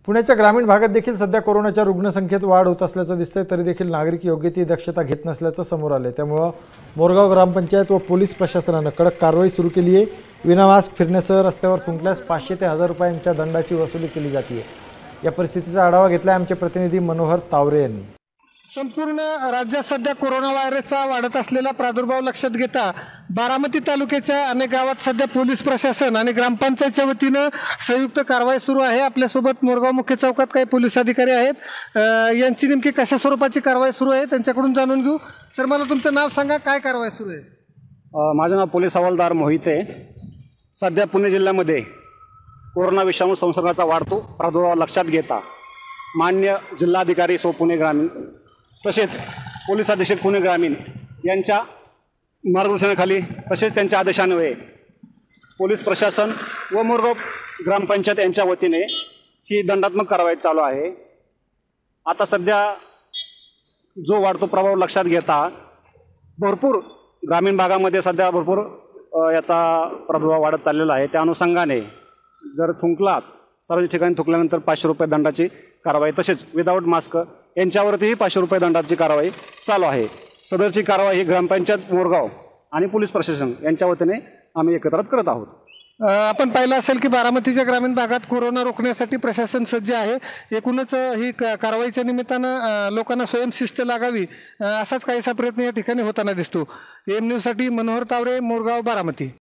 पुण्याच्या ग्रामीण भागात देखील सध्या कोरोनाच्या रुग्णसंख्येत वाढ होत असल्याचं दिसतंय, तरी देखील नागरिक योग्य ती दक्षता घेत नसल्याचं समोर आलंय। त्यामुळे मोरगाव ग्रामपंचायत व पोलीस प्रशासनाने कडक कारवाई सुरू केली आहे। विना मास्क फिरण्यासह रस्त्यावर थुंकल्यास 500 ते 1000 रुपयांच्या दंडाची वसुली केली जाते। या परिस्थितीचा आढावा घेतला आमचे प्रतिनिधी मनोहर तावरे यांनी। संपूर्ण राज्यात सध्या कोरोना व्हायरसचा वाढत असलेला प्रादुर्भाव लक्षात घेता बारामती तालुक्याच्या अनेक गावात सध्या पोलीस प्रशासन आणि ग्रामपंचायतच्या वतीने संयुक्त कारवाई सुरू आहे। आपल्यासोबत मोरगाव मुख्य चौकात काही पोलीस अधिकारी आहेत। यांची नेमकी कशा स्वरूपाची कारवाई सुरू आहे त्यांच्याकडून जाणून घेऊ। सर, मला तुमचं नाव सांगा, काय कारवाई सुरू आहे? माझं नाव पोलीस हवालदार मोहिते। सध्या पुणे जिल्ह्यामध्ये कोरोना विषाणू संसर्गाचा वाढतो प्रादुर्भाव लक्षात घेता मान्य जिल्हाधिकारी सो पुणे ग्रामीण तसेच पोलीस अधीक्षक पुणे ग्रामीण यांच्या मार्गदर्शनाखाली तसेच त्यांच्या आदेशान्वये पोलीस प्रशासन व मोरगाव ग्रामपंचायत यांच्या वतीने ही दंडात्मक कारवाई चालू आहे। आता सध्या जो वाढतो प्रभाव लक्षात घेता भरपूर ग्रामीण भागामध्ये सध्या भरपूर याचा प्रादुर्भाव वाढत चाललेला आहे। त्या अनुषंगाने जर थुंकलाच सार्वजनिक ठिकाणी थुंकल्यानंतर 500 रुपये दंडाची कारवाई, तसेच विदाऊट मास्क यांच्यावरतीही 500 रुपये दंडाची कारवाई चालू आहे। सदरची कारवाई ही ग्रामपंचायत मोरगाव आणि पोलीस प्रशासन यांच्या वतीने आम्ही एकत्रित करत आहोत। आपण पाहिलं असेल की बारामतीच्या ग्रामीण भागात कोरोना रोखण्यासाठी प्रशासन सज्ज आहे। एकूणच ही कारवाईच्या निमित्तानं लोकांना स्वयंशिस्त लागावी असाच काहीसा प्रयत्न या ठिकाणी होताना दिसतो। एम न्यूजसाठी मनोहर तावरे, मोरगाव, बारामती।